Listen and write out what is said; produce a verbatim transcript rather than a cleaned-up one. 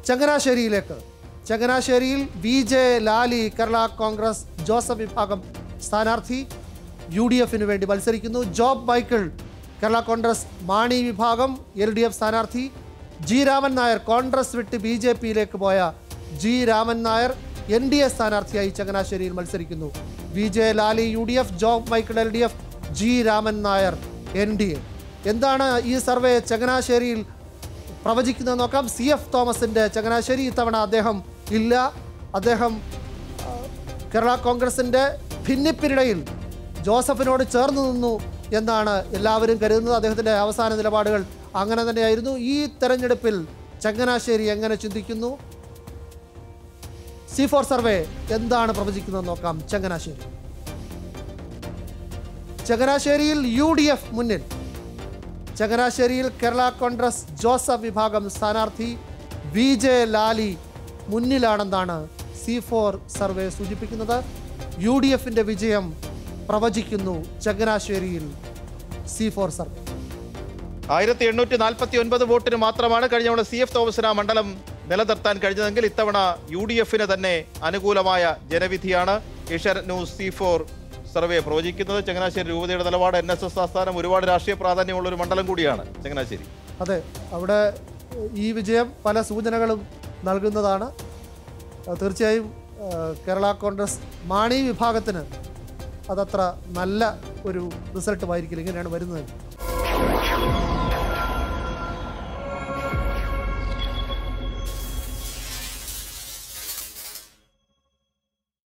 ചങ്ങനാശ്ശേരിയിലേക്ക്. ചങ്ങനാശ്ശേരിയിൽ V J Lali Kerala Congress Joseph വിഭാഗം സ്ഥാനാർത്ഥി യു ഡി എഫിന് വേണ്ടി മത്സരിക്കുന്നു. ജോബ് മൈക്കിൾ കേരള കോൺഗ്രസ് മാണി വിഭാഗം എൽ ഡി എഫ് സ്ഥാനാർത്ഥി. ജി രാമൻ നായർ കോൺഗ്രസ് വിട്ട് ബി ജെ പിയിലേക്ക് പോയ G Raman Nair N D A സ്ഥാനാർത്ഥിയായി ചങ്ങനാശ്ശേരിയിൽ മത്സരിക്കുന്നു. V J Lali U D F, Job Michael L D F, G Raman Nair N D A. എന്താണ് ഈ സർവേ ചങ്ങനാശ്ശേരിയിൽ പ്രവചിക്കുന്നത് നോക്കാം. സി എഫ് തോമസിൻ്റെ ചങ്ങനാശ്ശേരി ഇത്തവണ അദ്ദേഹം ഇല്ല. അദ്ദേഹം കേരള കോൺഗ്രസിൻ്റെ ഭിന്നിപ്പിനിടയിൽ ജോസഫിനോട് ചേർന്ന് നിന്നു എന്നാണ് എല്ലാവരും കരുതുന്നത്. അദ്ദേഹത്തിൻ്റെ അവസാന നിലപാടുകൾ അങ്ങനെ തന്നെയായിരുന്നു. ഈ തെരഞ്ഞെടുപ്പിൽ ചങ്ങനാശ്ശേരി എങ്ങനെ ചിന്തിക്കുന്നു? സി ഫോർ സർവേ എന്താണ് പ്രവചിക്കുന്നത് നോക്കാം. ചങ്ങനാശ്ശേരി ചങ്ങനാശ്ശേരിയിൽ യു ഡി എഫ് മുന്നിൽ. ചങ്ങനാശ്ശേരിയിൽ കേരള കോൺഗ്രസ് ജോസഫ് വിഭാഗം സ്ഥാനാർത്ഥി വി ജെ ലാലി മുന്നിലാണെന്നാണ് സി ഫോർ സർവേ സൂചിപ്പിക്കുന്നത്. യു ഡി എഫിൻ്റെ വിജയം പ്രവചിക്കുന്നു ചങ്ങനാശ്ശേരിയിൽ സി ഫോർ സർവേ. ആയിരത്തി എണ്ണൂറ്റി നാൽപ്പത്തി ഒൻപത് വോട്ടിന് മാത്രമാണ് കഴിഞ്ഞ തവണ സി എഫ് തോമസിന് ആ മണ്ഡലം നിലനിർത്താൻ കഴിഞ്ഞതെങ്കിൽ ഇത്തവണ യു ഡി എഫിന് തന്നെ അനുകൂലമായ ജനവിധിയാണ് Asianet news C Fore survey പ്രവചിക്കുന്നത്. ചങ്ങനാശ്ശേരി രൂപതയുടെ നിലപാട്, എൻ എസ് എസ് ആസ്ഥാനം, ഒരുപാട് രാഷ്ട്രീയ പ്രാധാന്യമുള്ള ഒരു മണ്ഡലം കൂടിയാണ് ചങ്ങനാശ്ശേരി. അതെ, അവിടെ ഈ വിജയം പല സൂചനകളും നൽകുന്നതാണ്. തീർച്ചയായും കേരള കോൺഗ്രസ് മാണി വിഭാഗത്തിന് അതത്ര നല്ല ഒരു റിസൾട്ടുമായിരിക്കില്ല. ഇങ്ങനെയാണ് വരുന്നത്.